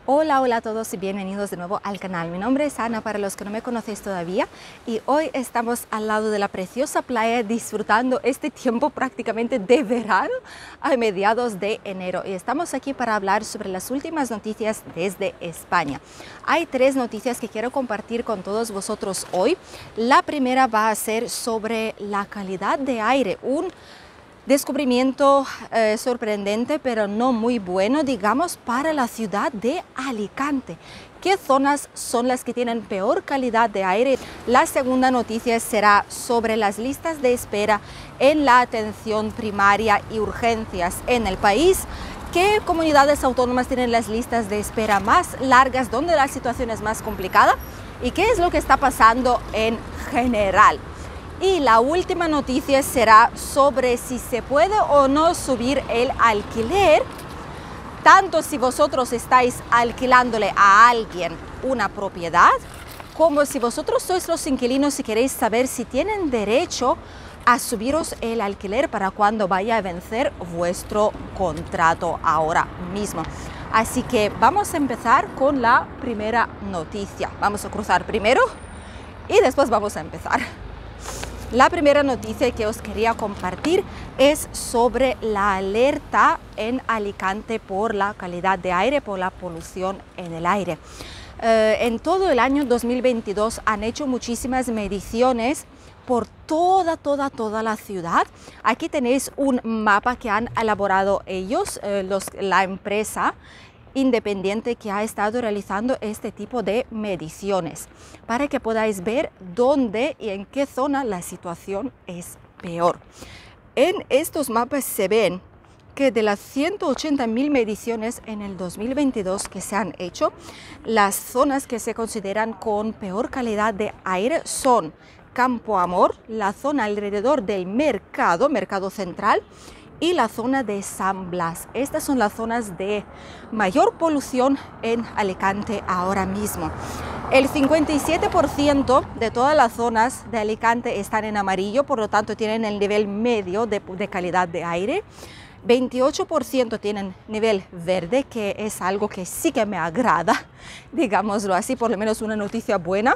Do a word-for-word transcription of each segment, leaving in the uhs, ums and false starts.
Hola, hola a todos y bienvenidos de nuevo al canal. Mi nombre es Ana, para los que no me conocéis todavía, y hoy estamos al lado de la preciosa playa disfrutando este tiempo prácticamente de verano a mediados de enero. Y estamos aquí para hablar sobre las últimas noticias desde España. Hay tres noticias que quiero compartir con todos vosotros hoy. La primera va a ser sobre la calidad de aire, un descubrimiento eh, sorprendente, pero no muy bueno, digamos, para la ciudad de Alicante. ¿Qué zonas son las que tienen peor calidad de aire? La segunda noticia será sobre las listas de espera en la atención primaria y urgencias en el país. ¿Qué comunidades autónomas tienen las listas de espera más largas, donde la situación es más complicada? ¿Y qué es lo que está pasando en general? Y la última noticia será sobre si se puede o no subir el alquiler, tanto si vosotros estáis alquilándole a alguien una propiedad, como si vosotros sois los inquilinos y queréis saber si tienen derecho a subiros el alquiler para cuando vaya a vencer vuestro contrato ahora mismo. Así que vamos a empezar con la primera noticia. Vamos a cruzar primero y después vamos a empezar. La primera noticia que os quería compartir es sobre la alerta en Alicante por la calidad de aire, por la polución en el aire. Eh, en todo el año dos mil veintidós han hecho muchísimas mediciones por toda, toda, toda la ciudad. Aquí tenéis un mapa que han elaborado ellos, eh, los, la empresa independiente que ha estado realizando este tipo de mediciones, para que podáis ver dónde y en qué zona la situación es peor. En estos mapas se ven que de las ciento ochenta mil mediciones en el dos mil veintidós que se han hecho, las zonas que se consideran con peor calidad de aire son Campo Amor, la zona alrededor del mercado, mercado central, y la zona de San Blas. Estas son las zonas de mayor polución en Alicante ahora mismo. El cincuenta y siete por ciento de todas las zonas de Alicante están en amarillo, por lo tanto tienen el nivel medio de, de calidad de aire. veintiocho por ciento tienen nivel verde, que es algo que sí que me agrada, digámoslo así, por lo menos una noticia buena.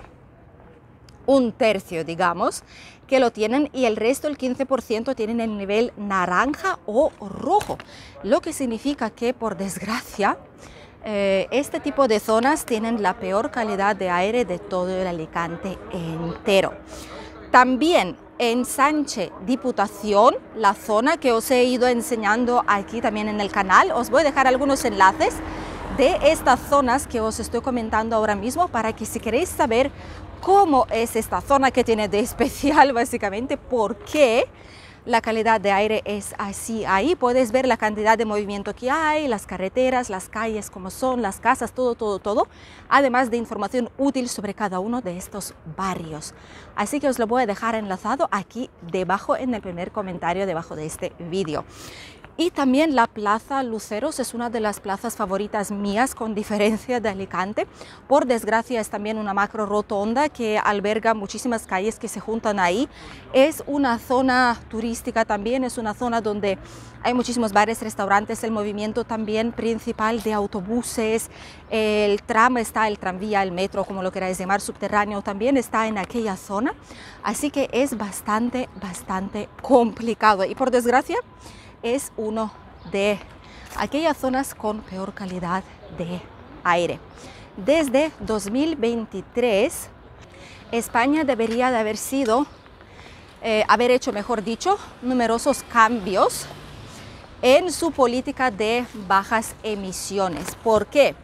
Un tercio, digamos, que lo tienen, y el resto, el quince por ciento, tienen el nivel naranja o rojo, lo que significa que, por desgracia, eh, este tipo de zonas tienen la peor calidad de aire de todo el Alicante entero. También en Sánchez Diputación, la zona que os he ido enseñando aquí también en el canal, os voy a dejar algunos enlaces de estas zonas que os estoy comentando ahora mismo, para que si queréis saber cómo es esta zona, que tiene de especial básicamente, por qué la calidad de aire es así. Ahí puedes ver la cantidad de movimiento que hay, las carreteras, las calles, cómo son, las casas, todo, todo, todo, además de información útil sobre cada uno de estos barrios. Así que os lo voy a dejar enlazado aquí debajo, en el primer comentario debajo de este vídeo. Y también la Plaza Luceros es una de las plazas favoritas mías, con diferencia de Alicante. Por desgracia es también una macro rotonda que alberga muchísimas calles que se juntan ahí. Es una zona turística también, es una zona donde hay muchísimos bares, restaurantes, el movimiento también principal de autobuses, el tram está, el tranvía, el metro, como lo queráis llamar, subterráneo, también está en aquella zona. Así que es bastante, bastante complicado, y por desgracia es uno de aquellas zonas con peor calidad de aire. Desde dos mil veintitrés, España debería de haber sido, eh, haber hecho, mejor dicho, numerosos cambios en su política de bajas emisiones. ¿Por qué?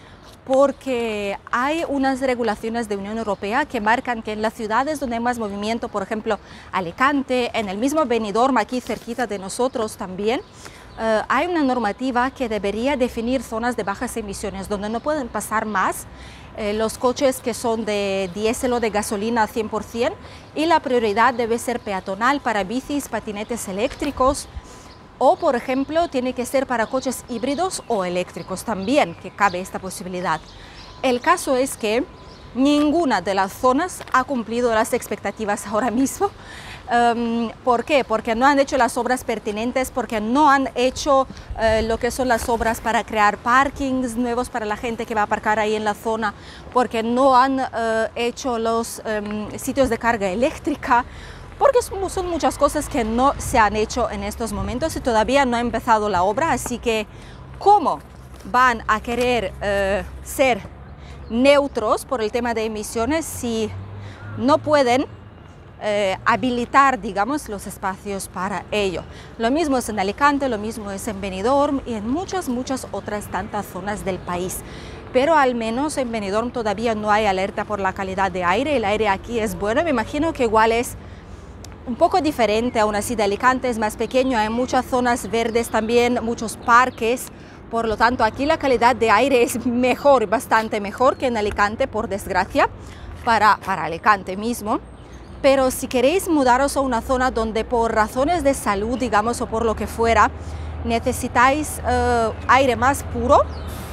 Porque hay unas regulaciones de Unión Europea que marcan que en las ciudades donde hay más movimiento, por ejemplo Alicante, en el mismo Benidorm, aquí cerquita de nosotros también, eh, hay una normativa que debería definir zonas de bajas emisiones, donde no pueden pasar más eh, los coches que son de diésel o de gasolina cien por cien, y la prioridad debe ser peatonal para bicis, patinetes eléctricos, o, por ejemplo, tiene que ser para coches híbridos o eléctricos también, que cabe esta posibilidad. El caso es que ninguna de las zonas ha cumplido las expectativas ahora mismo. Um, ¿Por qué? Porque no han hecho las obras pertinentes, porque no han hecho uh, lo que son las obras para crear parkings nuevos para la gente que va a aparcar ahí en la zona, porque no han uh, hecho los um, sitios de carga eléctrica, porque son, son muchas cosas que no se han hecho en estos momentos y todavía no ha empezado la obra. Así que, ¿cómo van a querer uh, ser neutros por el tema de emisiones si no pueden Eh, habilitar, digamos, los espacios para ello? Lo mismo es en Alicante, lo mismo es en Benidorm y en muchas, muchas otras tantas zonas del país. Pero al menos en Benidorm todavía no hay alerta por la calidad de aire. El aire aquí es bueno. Me imagino que igual es un poco diferente, aún así de Alicante es más pequeño, hay muchas zonas verdes también, muchos parques. Por lo tanto, aquí la calidad de aire es mejor, bastante mejor que en Alicante, por desgracia, para, para Alicante mismo. Pero si queréis mudaros a una zona donde por razones de salud, digamos, o por lo que fuera, necesitáis uh, aire más puro,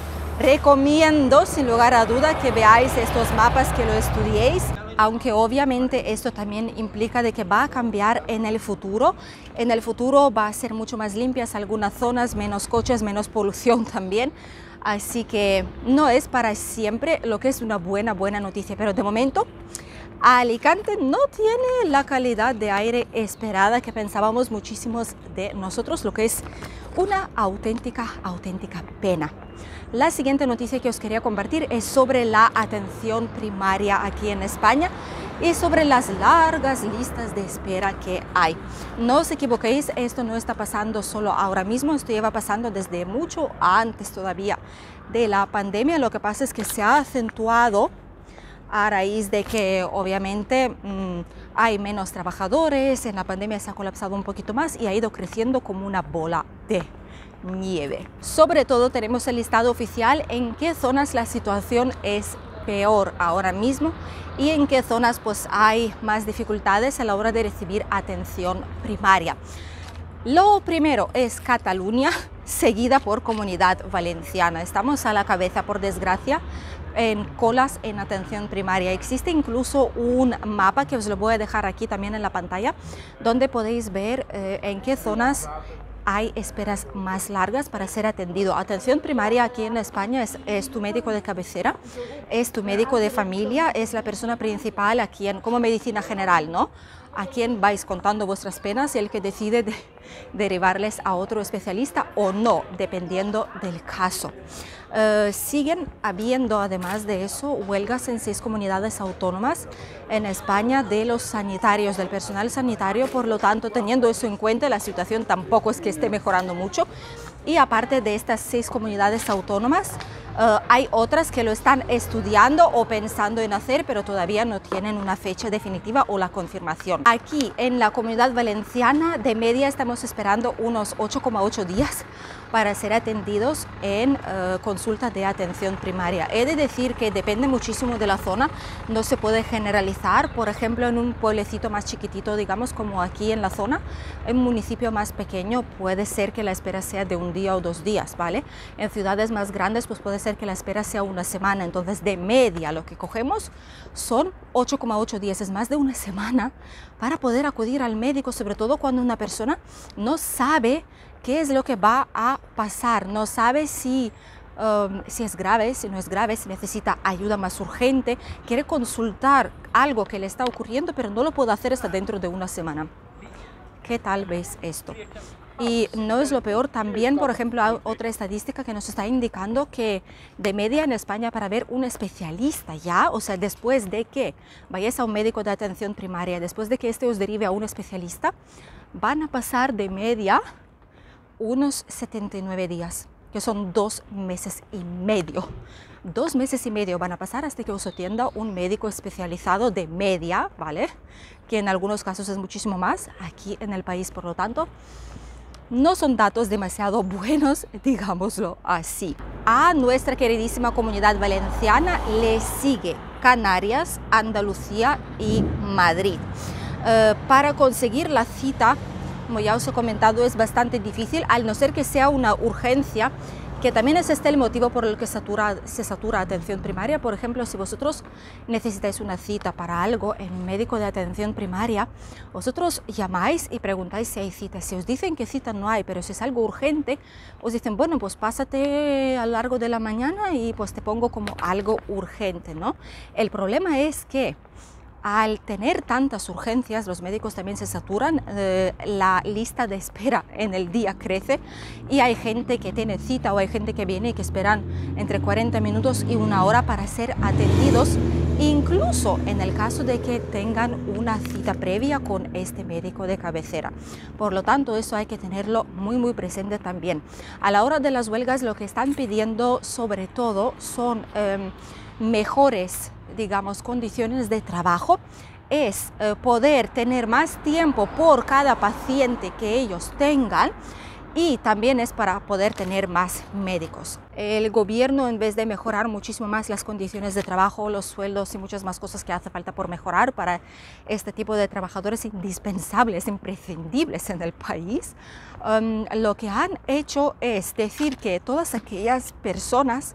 recomiendo sin lugar a duda que veáis estos mapas, que lo estudiéis, aunque obviamente esto también implica de que va a cambiar en el futuro. En el futuro va a ser mucho más limpias algunas zonas, menos coches, menos polución también. Así que no es para siempre, lo que es una buena, buena noticia, pero de momento Alicante no tiene la calidad de aire esperada que pensábamos muchísimos de nosotros, lo que es una auténtica, auténtica pena. La siguiente noticia que os quería compartir es sobre la atención primaria aquí en España y sobre las largas listas de espera que hay. No os equivoquéis, esto no está pasando solo ahora mismo, esto lleva pasando desde mucho antes todavía de la pandemia. Lo que pasa es que se ha acentuado a raíz de que obviamente mmm, hay menos trabajadores, en la pandemia se ha colapsado un poquito más y ha ido creciendo como una bola de nieve. Sobre todo tenemos el listado oficial en qué zonas la situación es peor ahora mismo y en qué zonas pues hay más dificultades a la hora de recibir atención primaria. Lo primero es Cataluña, seguida por Comunidad Valenciana. Estamos a la cabeza, por desgracia, en colas en atención primaria. Existe incluso un mapa que os lo voy a dejar aquí también en la pantalla, donde podéis ver eh, en qué zonas hay esperas más largas para ser atendido. Atención primaria aquí en España es, es tu médico de cabecera, es tu médico de familia, es la persona principal a quien, como medicina general, ¿no?, a quien vais contando vuestras penas y el que decide de derivarles a otro especialista o no, dependiendo del caso. Uh, siguen habiendo, además de eso, huelgas en seis comunidades autónomas en España de los sanitarios, del personal sanitario. Por lo tanto, teniendo eso en cuenta, la situación tampoco es que esté mejorando mucho. Y aparte de estas seis comunidades autónomas, uh, hay otras que lo están estudiando o pensando en hacer, pero todavía no tienen una fecha definitiva o la confirmación. Aquí en la Comunidad Valenciana, de media estamos esperando unos ocho coma ocho días para ser atendidos en uh, consulta de atención primaria. He de decir que depende muchísimo de la zona, no se puede generalizar. Por ejemplo, en un pueblecito más chiquitito, digamos como aquí en la zona, en un municipio más pequeño, puede ser que la espera sea de un día o dos días, ¿vale? En ciudades más grandes, pues puede ser que la espera sea una semana. Entonces, de media, lo que cogemos son ocho coma ocho días, es más de una semana para poder acudir al médico, sobre todo cuando una persona no sabe qué es lo que va a pasar, no sabe si, um, si es grave, si no es grave, si necesita ayuda más urgente, quiere consultar algo que le está ocurriendo, pero no lo puede hacer hasta dentro de una semana. ¿Qué tal veis esto? Y no es lo peor, también, por ejemplo, hay otra estadística que nos está indicando que de media en España para ver un especialista ya, o sea, después de que vayáis a un médico de atención primaria, después de que este os derive a un especialista, van a pasar de media unos setenta y nueve días, que son dos meses y medio. Dos meses y medio van a pasar hasta que os atienda un médico especializado de media, ¿vale? Que en algunos casos es muchísimo más aquí en el país. Por lo tanto, no son datos demasiado buenos, digámoslo así. A nuestra queridísima Comunidad Valenciana le sigue Canarias, Andalucía y Madrid. Uh, para conseguir la cita, como ya os he comentado, es bastante difícil, al no ser que sea una urgencia que también es este el motivo por el que satura, se satura atención primaria. Por ejemplo, si vosotros necesitáis una cita para algo en un médico de atención primaria, vosotros llamáis y preguntáis si hay cita. Si os dicen que cita no hay, pero si es algo urgente, os dicen, bueno, pues pásate a lo largo de la mañana y pues te pongo como algo urgente, ¿no? El problema es que al tener tantas urgencias, los médicos también se saturan, eh, la lista de espera en el día crece y hay gente que tiene cita o hay gente que viene y que esperan entre cuarenta minutos y una hora para ser atendidos, incluso en el caso de que tengan una cita previa con este médico de cabecera. Por lo tanto, eso hay que tenerlo muy muy presente también. A la hora de las huelgas, lo que están pidiendo sobre todo son eh, mejores, digamos, condiciones de trabajo, es eh, poder tener más tiempo por cada paciente que ellos tengan, y también es para poder tener más médicos. El gobierno, en vez de mejorar muchísimo más las condiciones de trabajo, los sueldos y muchas más cosas que hace falta por mejorar para este tipo de trabajadores indispensables, imprescindibles en el país, um, lo que han hecho es decir que todas aquellas personas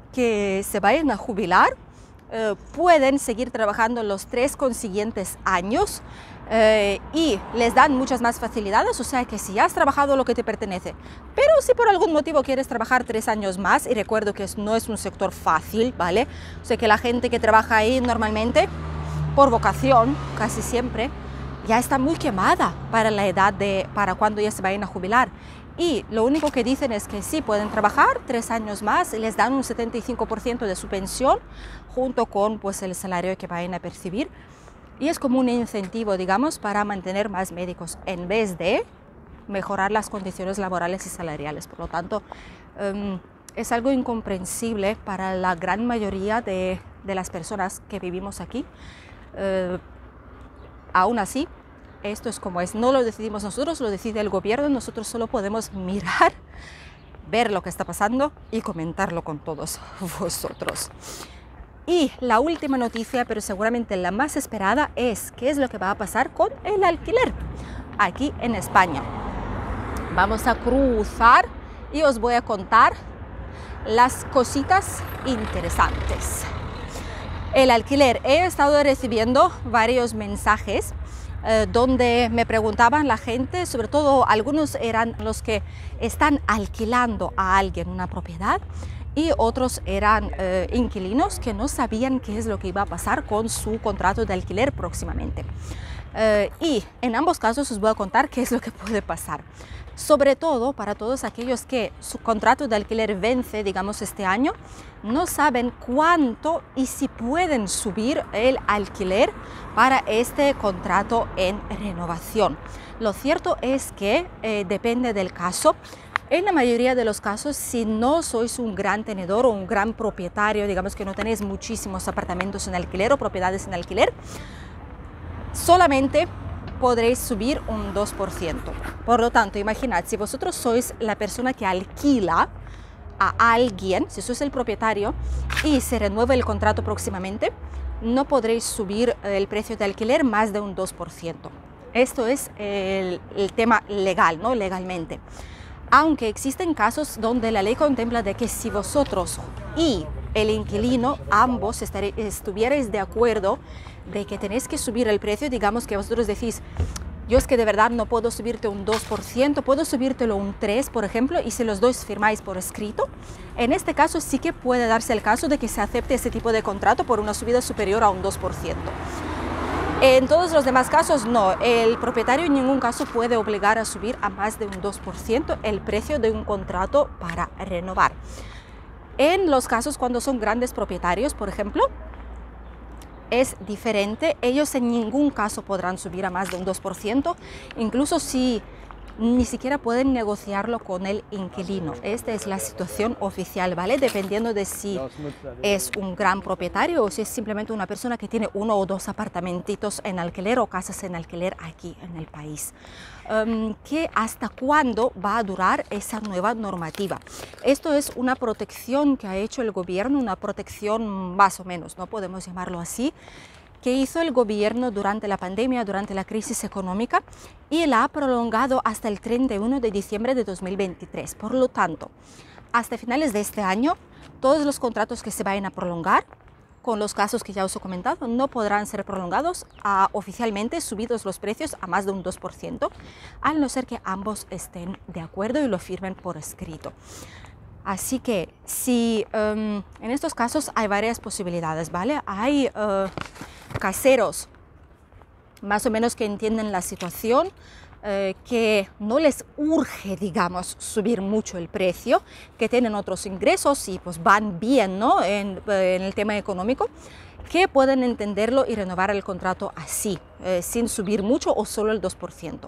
que se vayan a jubilar eh, pueden seguir trabajando los tres consiguientes años eh, y les dan muchas más facilidades. O sea que si ya has trabajado lo que te pertenece, pero si por algún motivo quieres trabajar tres años más, y recuerdo que no es un sector fácil, ¿vale? O sea que la gente que trabaja ahí normalmente por vocación, casi siempre, ya está muy quemada para la edad de, para cuando ya se vayan a jubilar. Y lo único que dicen es que sí, pueden trabajar tres años más y les dan un setenta y cinco por ciento de su pensión junto con pues, el salario que vayan a percibir. Y es como un incentivo, digamos, para mantener más médicos en vez de mejorar las condiciones laborales y salariales. Por lo tanto, um, es algo incomprensible para la gran mayoría de, de las personas que vivimos aquí. Uh, aún así, esto es como es, no lo decidimos nosotros, lo decide el gobierno, nosotros solo podemos mirar, ver lo que está pasando y comentarlo con todos vosotros. Y la última noticia, pero seguramente la más esperada, es qué es lo que va a pasar con el alquiler aquí en España. Vamos a cruzar y os voy a contar las cositas interesantes. El alquiler, he estado recibiendo varios mensajes Eh, donde me preguntaban la gente, sobre todo algunos eran los que están alquilando a alguien una propiedad y otros eran eh, inquilinos que no sabían qué es lo que iba a pasar con su contrato de alquiler próximamente. Eh, y en ambos casos os voy a contar qué es lo que puede pasar. Sobre todo para todos aquellos que su contrato de alquiler vence, digamos, este año, no saben cuánto y si pueden subir el alquiler para este contrato en renovación. Lo cierto es que eh, depende del caso. En la mayoría de los casos, si no sois un gran tenedor o un gran propietario, digamos que no tenéis muchísimos apartamentos en alquiler o propiedades en alquiler, solamente podréis subir un dos por ciento. Por lo tanto, imaginad, si vosotros sois la persona que alquila a alguien, si sois el propietario y se renueva el contrato próximamente, no podréis subir el precio de alquiler más de un dos por ciento. Esto es el, el tema legal, ¿no? Legalmente. Aunque existen casos donde la ley contempla de que si vosotros y el inquilino ambos estaréis, estuvierais de acuerdo de que tenéis que subir el precio, digamos que vosotros decís, yo es que de verdad no puedo subirte un dos por ciento, puedo subírtelo un tres por ciento, por ejemplo, y si los dos firmáis por escrito, en este caso sí que puede darse el caso de que se acepte ese tipo de contrato por una subida superior a un dos por ciento. En todos los demás casos no, el propietario en ningún caso puede obligar a subir a más de un dos por ciento el precio de un contrato para renovar. En los casos cuando son grandes propietarios, por ejemplo, es diferente. Ellos en ningún caso podrán subir a más de un dos por ciento, incluso si ni siquiera pueden negociarlo con el inquilino. Esta es la situación oficial, ¿vale? Dependiendo de si es un gran propietario o si es simplemente una persona que tiene uno o dos apartamentitos en alquiler o casas en alquiler aquí en el país. Um, ¿qué, ¿Hasta cuándo va a durar esa nueva normativa? Esto es una protección que ha hecho el gobierno, una protección más o menos, no podemos llamarlo así, que hizo el gobierno durante la pandemia, durante la crisis económica, y la ha prolongado hasta el treinta y uno de diciembre de dos mil veintitrés. Por lo tanto, hasta finales de este año, todos los contratos que se vayan a prolongar, con los casos que ya os he comentado, no podrán ser prolongados a oficialmente subidos los precios a más de un dos por ciento, a no ser que ambos estén de acuerdo y lo firmen por escrito. Así que si um, en estos casos hay varias posibilidades, ¿vale? Hay uh, caseros más o menos que entienden la situación, eh, que no les urge, digamos, subir mucho el precio, que tienen otros ingresos y pues van bien, ¿no? en, en el tema económico, que pueden entenderlo y renovar el contrato así, eh, sin subir mucho o solo el dos por ciento.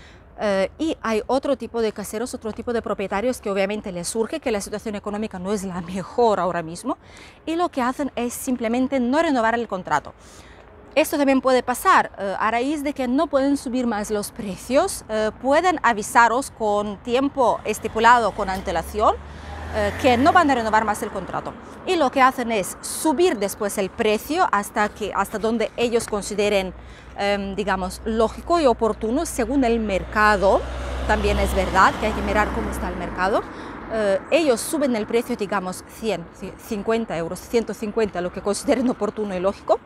Uh, y hay otro tipo de caseros, otro tipo de propietarios que obviamente les surge que la situación económica no es la mejor ahora mismo y lo que hacen es simplemente no renovar el contrato. Esto también puede pasar uh, a raíz de que no pueden subir más los precios, uh, pueden avisaros con tiempo estipulado, con antelación, uh, que no van a renovar más el contrato. Y lo que hacen es subir después el precio hasta, que, hasta donde ellos consideren, um, digamos, lógico y oportuno según el mercado. También es verdad que hay que mirar cómo está el mercado. Uh, ellos suben el precio, digamos, cien, cincuenta euros, ciento cincuenta, lo que consideren oportuno y lógico.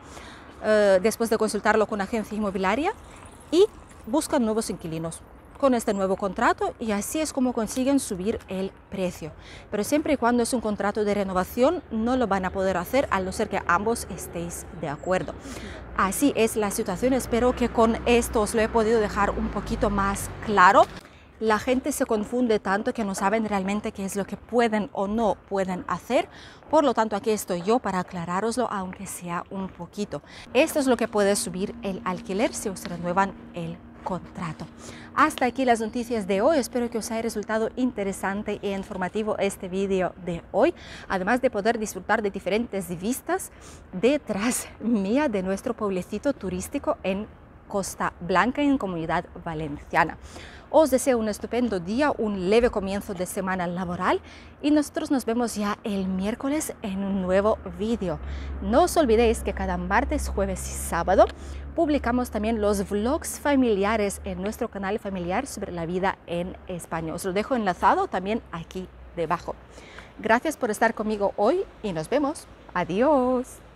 Uh, después de consultarlo con agencia inmobiliaria y buscan nuevos inquilinos con este nuevo contrato y así es como consiguen subir el precio. Pero siempre y cuando es un contrato de renovación no lo van a poder hacer a no ser que ambos estéis de acuerdo. Así es la situación, espero que con esto os lo he podido dejar un poquito más claro. La gente se confunde tanto que no saben realmente qué es lo que pueden o no pueden hacer. Por lo tanto, aquí estoy yo para aclararoslo, aunque sea un poquito. Esto es lo que puede subir el alquiler si os renuevan el contrato. Hasta aquí las noticias de hoy. Espero que os haya resultado interesante e informativo este vídeo de hoy. Además de poder disfrutar de diferentes vistas detrás mía de nuestro pueblecito turístico en Costa Blanca, en Comunidad Valenciana. Os deseo un estupendo día, un leve comienzo de semana laboral y nosotros nos vemos ya el miércoles en un nuevo vídeo. No os olvidéis que cada martes, jueves y sábado publicamos también los vlogs familiares en nuestro canal familiar sobre la vida en España. Os lo dejo enlazado también aquí debajo. Gracias por estar conmigo hoy y nos vemos. Adiós.